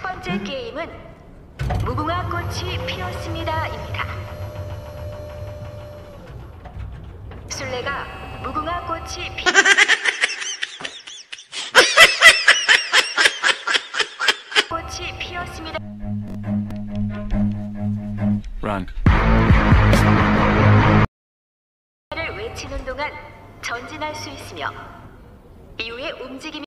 번째 게임은 무궁화 꽃이 피었습니다입니다. 술래가 무궁화 꽃이 꽃이 피었습니다. Run. 를 외치는 동안 전진할 수 있으며 이후에 움직임이